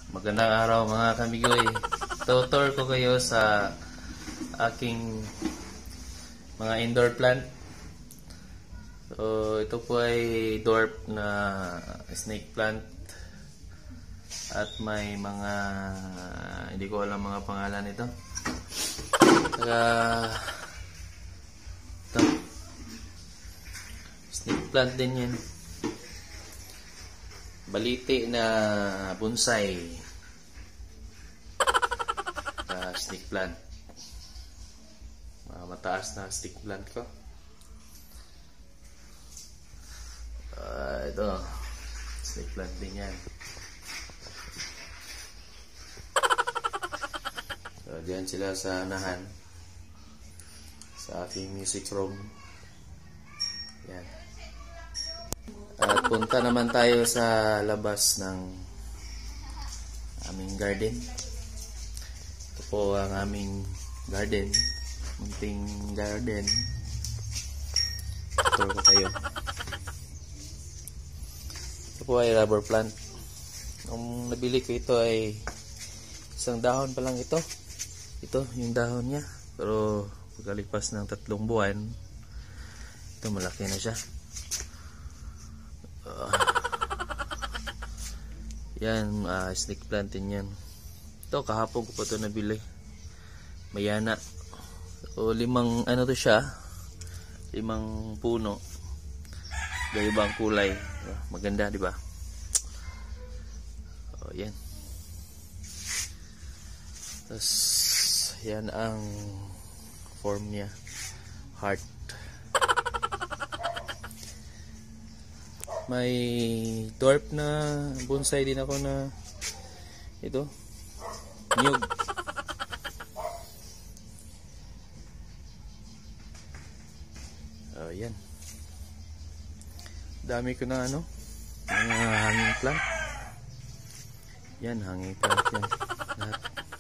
Magandang araw mga kamigoy. Tutor ko kayo sa aking mga indoor plant. So, ito po ay dwarf na snake plant. At may mga, hindi ko alam mga pangalan nito. Saka, ito, snake plant din yan. Baliti na bonsai. Snake plant. Mataas na snake plant ko. Ito. Snake plant din yan. So, diyan sila sa nahan. Sa aking music room. Yan. At punta naman tayo sa labas ng aming garden. Ito po ang aming garden. Munting garden. Tour ko kayo. Ito po ay rubber plant. Nung nabili ko ito ay isang dahon pa lang ito. Ito yung dahon niya. Pero pagkalipas ng 3 buwan, ito malaki na siya. Yan, snake plant din yan. Ito, kahapon ko pa ito nabili. Mayana. So, 5, ano to siya? 5 puno. Ibang kulay. Maganda, di ba? Oh, yan. Tapos, yan ang form niya. Heart. May dwarf na bonsai din ako na ito, niyog. Oh, yan. Dami ko na ano, mga hanging plant. Yan, hanging plant yan. Lahat.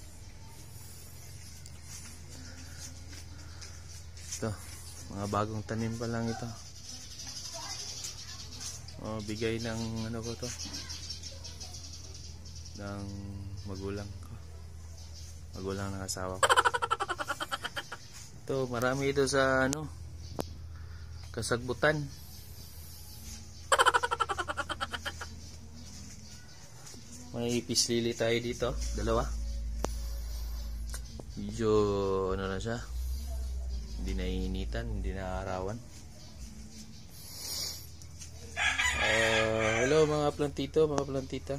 Ito, mga bagong tanim pa lang ito. Bigay ng ano ko to, ng magulang ko, magulang ng asawa ko. Ito, marami ito sa ano, kasagbutan. May pislili tayo dito, 2. Medyo ano na siya, hindi naiinitan, hindi naarawan. Hello mga plantito, mga plantita.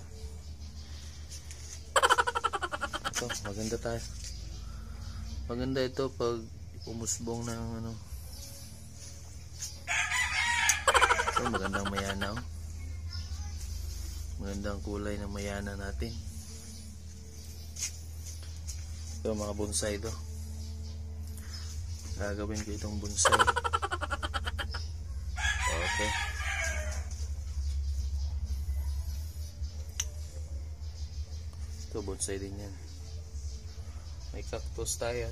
Ito, maganda tayo. Maganda ito pag umusbong ng ano. Ito, magandang mayana. Magandang kulay ng mayana natin. Ito, mga bonsai ito. Gagawin ko itong bonsai. Okay. Ito, bonsai din yan. May cactus tayo.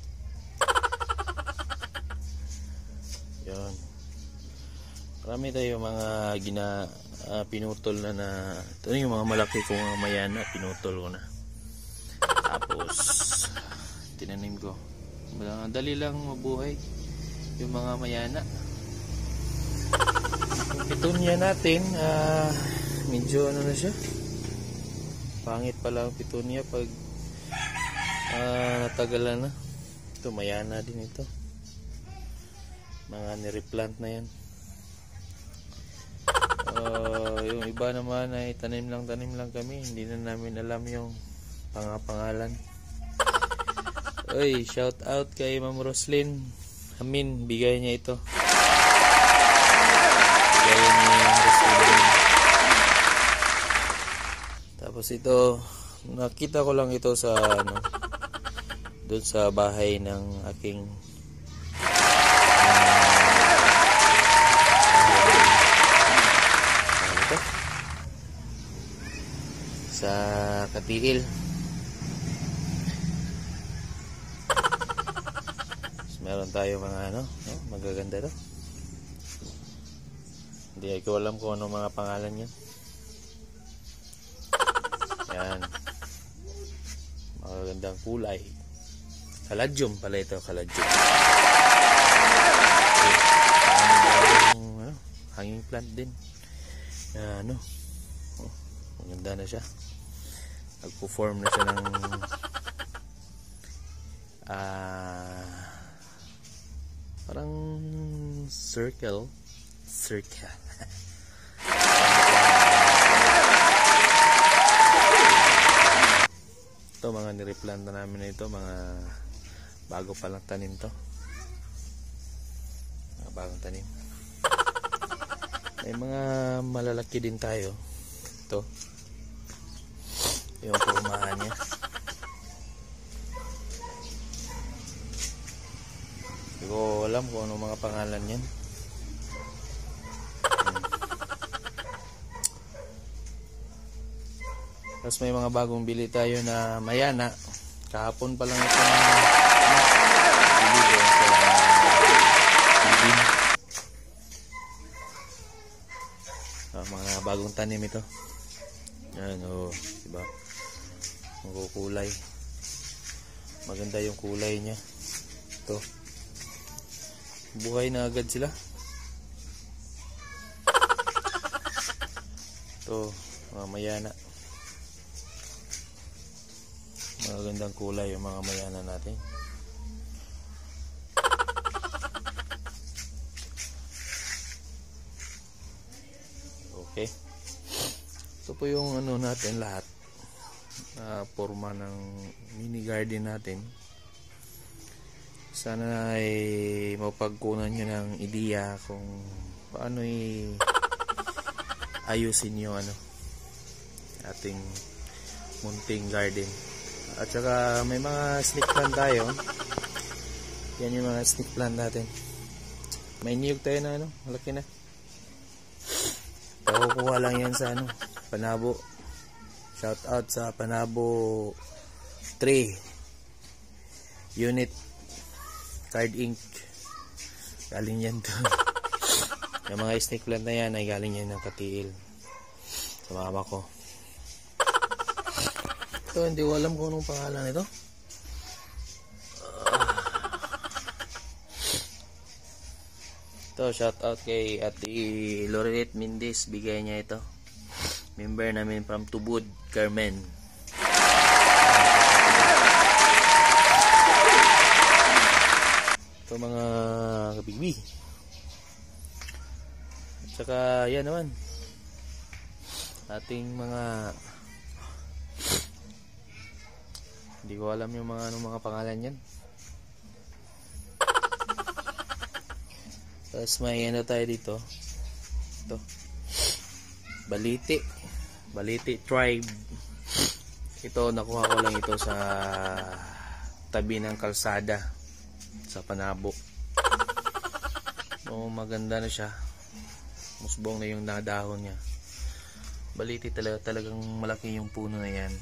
Yan. Marami tayo mga pinutol na ito yung mga malaki kong mga mayana, pinutol ko na. Tapos tinanim ko. Dali lang mabuhay yung mga mayana. Yung petunia natin, medyo ano na siya, pangit pala ang petunia pag natagalan na. Ito, mayana din ito. Mga nireplant na yan. Yung iba naman ay tanim lang kami. Hindi na namin alam yung pangalan. Oy, shout out kay Ma'am Roslyn Amin, bigay niya ito. Bigay niya yung Roslyn. Tapos ito, nakita ko lang ito sa ano, doon sa bahay ng aking sa Katiil. Meron tayo mga ano, magaganda to. Hindi ko alam kung ano mga pangalan yan. Yan. magandang kulay. Caladium pala ito, caladium. Hanging plant din. Maganda na siya. Nagpo-form na siya ng parang circle. Ito mga nireplant na namin na ito, mga bago pa lang tanim to. Mga bagong tanim. May mga malalaki din tayo. Ito. Yung pumahan niya. Hindi ko alam kung ano mga pangalan yan. Tapos may mga bagong bili tayo na mayana. Kahapon pa lang ito na bili sa bibin. Mga bagong tanim ito. Yan, diba? Magkukulay. Maganda yung kulay niya. Ito. Buhay na agad sila. Ito, mga mayana. Magandang kulay yung mga mayana natin. Okay. Ito po yung natin lahat. Forma ng mini garden natin. Sana ay mapagkunan nyo ng ideya kung paano ayusin yung ating munting garden. At saka may mga snake plant tayo. Yan yung mga snake plant natin. May niyog tayo na malaki na. Kukuha lang yan sa Panabo. Shout out sa Panabo 3 unit card ink. Galing yan to. Yung mga snake plant na yan ay galing yan ng Katiil. Sa mama ko. Ito, hindi ko alam kung anong pangalan ito. Ito, shout out kay Ate Lorelet Mendez. Bigay niya ito. Member namin from Tubod, Carmen. Ito mga kabigbi. At saka yan naman. Ating mga hindi ko alam yung mga pangalan yan. Tapos may tayo dito. Ito. Baliti tribe. Ito nakuha ko lang ito sa tabi ng kalsada sa Panabo. Maganda na siya. Musbong na yung dahon niya. Baliti talagang malaki yung puno na yan.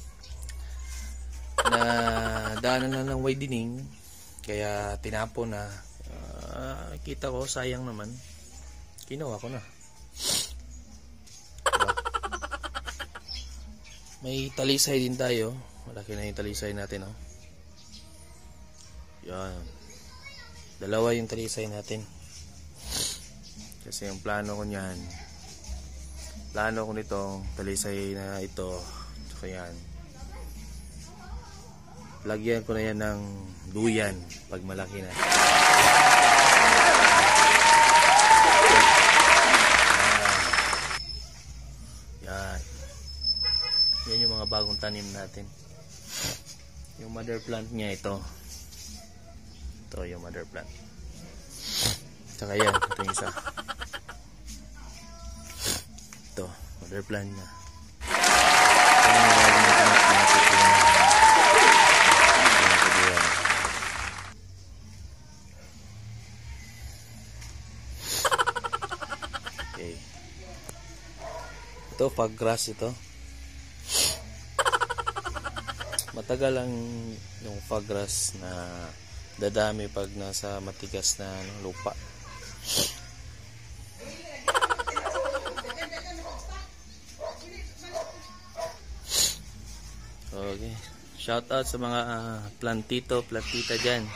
Na daanan lang ng widening, kaya tinapo na. Kita ko sayang naman, kinuha ko na. Diba? May talisay din tayo. Malaki na yung talisay natin. Yan, dalawa yung talisay natin kasi yung plano ko nyan, plano ko nitong talisay na ito. So yan, lagyan ko na yan ng duyan pag malaki na. Yan. Yan yung mga bagong tanim natin. Yung mother plant niya ito. Ito yung mother plant. Saka yan, ito yung isa. Ito, mother plant na. Okay. Ito, fog grass ito. Matagal ang yung fog grass na dadami pag nasa matigas na lupa. Okay. Shout out sa mga plantita dyan.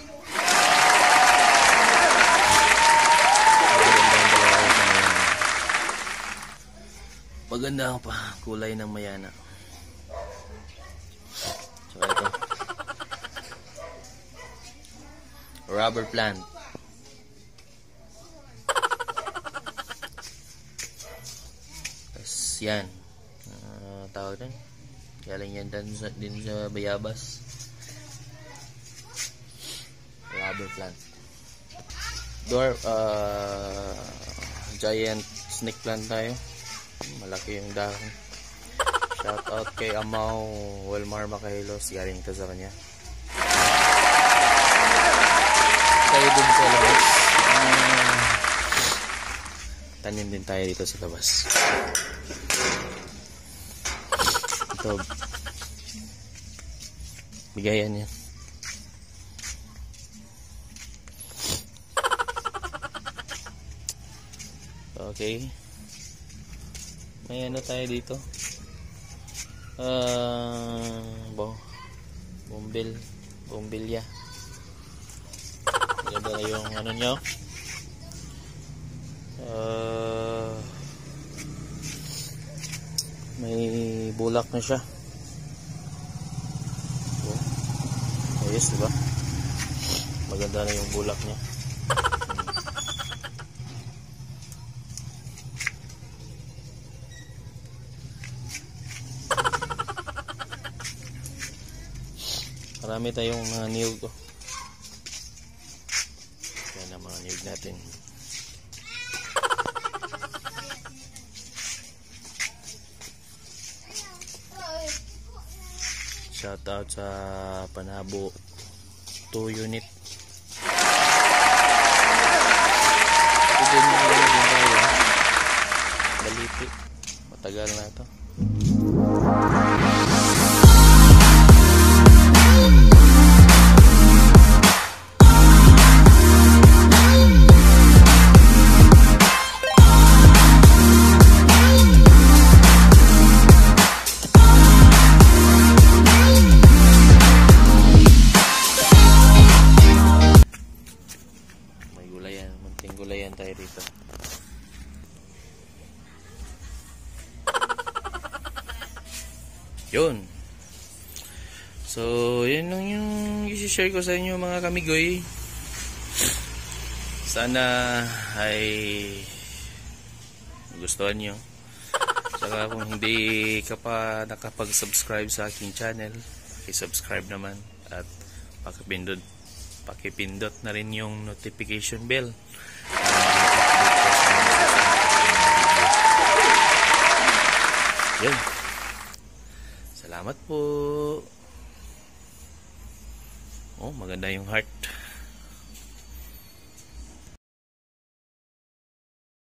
Maganda ang kulay ng mayana. Tsaka ito, rubber plant. Tapos yan, tawag din, galing yan din sa bayabas. Rubber plant. Giant snake plant tayo. Malaki yung dahon. Shout out kay Amaw Wilmar Makailos, galing ito sa kanya. Tayo din sa labas. Tanim din tayo dito sa labas. Ito, bigayan yan. Okay. May ano tayo dito? Bombilya. Ganda na yung ano nyo. May bulak na siya. Ayos, diba? Maganda na yung bulak niya. Marami tayong mga niyog. Yan ang mga niyog natin. Shout out sa Panabo 2 unit. Ito din yung din tayo. Baliti. Matagal na ito. Gulayan tayo dito. Yun. So, yun lang yung i-share ko sa inyo mga kamigoy. Sana ay gustuhan nyo. Saka kung hindi ka pa nakapag-subscribe sa aking channel, i-subscribe naman at pakipindot na rin yung notification bell. Yun. Salamat po. Oh, maganda yung heart.